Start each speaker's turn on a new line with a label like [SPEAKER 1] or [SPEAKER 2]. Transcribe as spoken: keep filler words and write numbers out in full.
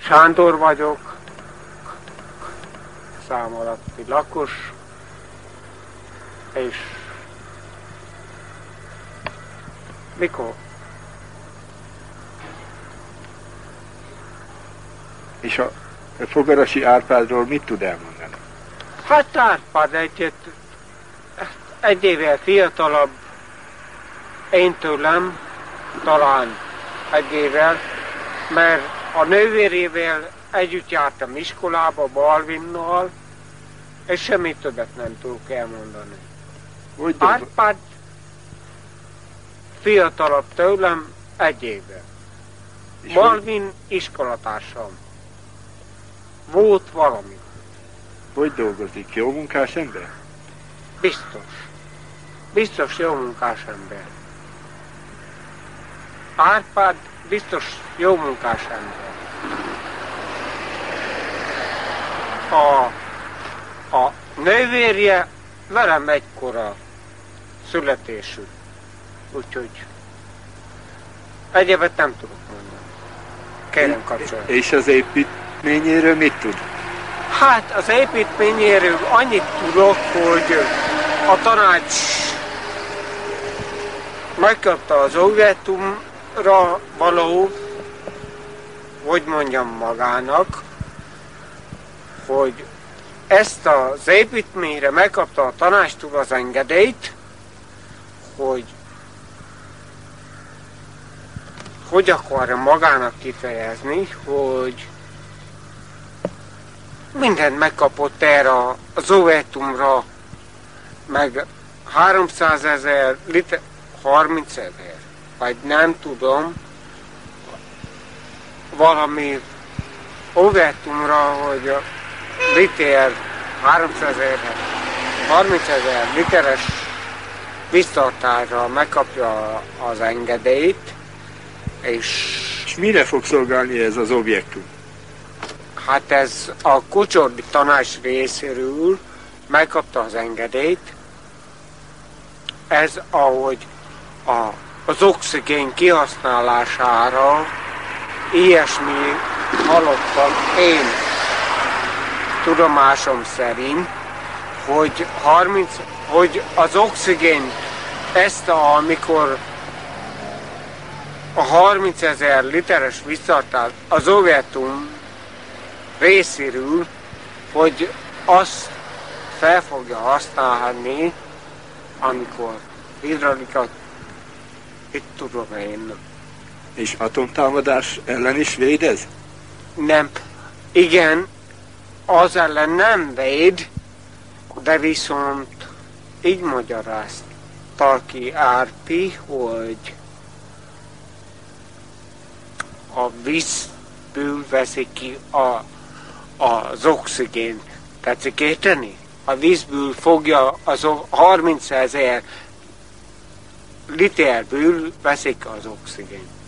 [SPEAKER 1] Sándor vagyok, szám alatti lakos, és mikor?
[SPEAKER 2] És a Fogarasi Árpádról mit tud elmondani?
[SPEAKER 1] Hát Árpád egyet, egy évvel fiatalabb, én tőlem, talán egy évvel, mert a nővérével együtt jártam iskolába, Balvinnal, és semmi többet nem tudok elmondani. Árpád fiatalabb tőlem egy évvel. Balvin iskolatársam. Volt valami.
[SPEAKER 2] Hogy dolgozik? Jó munkás ember?
[SPEAKER 1] Biztos. Biztos jó munkás ember. Árpád biztos jó munkás ember. A, a nővérje velem egykora születésű. Úgyhogy egyebet nem tudok mondani. Kérem kapcsolatban.
[SPEAKER 2] És az építményéről mit tud?
[SPEAKER 1] Hát az építményéről annyit tudok, hogy a tanács megkapta az óvetumra való, hogy mondjam magának, hogy ezt az építményre megkapta a tanácstól az engedélyt, hogy hogy akarja magának kifejezni, hogy mindent megkapott erre az óvetumra, meg háromszázezer liter, harmincezer, vagy nem tudom, valami óvetumra, hogy a liter, háromszázezer, harmincezer literes víztartásra megkapja az engedélyt, és...
[SPEAKER 2] És mire fog szolgálni ez az objektum?
[SPEAKER 1] Hát ez a Kocsordi tanács részéről megkapta az engedélyt. Ez ahogy a, az oxigén kihasználására ilyesmi hallottam én tudomásom szerint, hogy, harminc, hogy az oxigén ezt a, amikor a harmincezer literes visszatart az óvetum részéről, hogy azt fel fogja használni, amikor hidraulikat, itt tudom én.
[SPEAKER 2] És atomtámadás ellen is védez?
[SPEAKER 1] Nem. Igen, az ellen nem véd, de viszont így magyarázta ki Árpi, hogy a vízből veszik ki a, az oxigént. Tetszik érteni? A vízből fogja az harmincezer literből veszik az oxigént.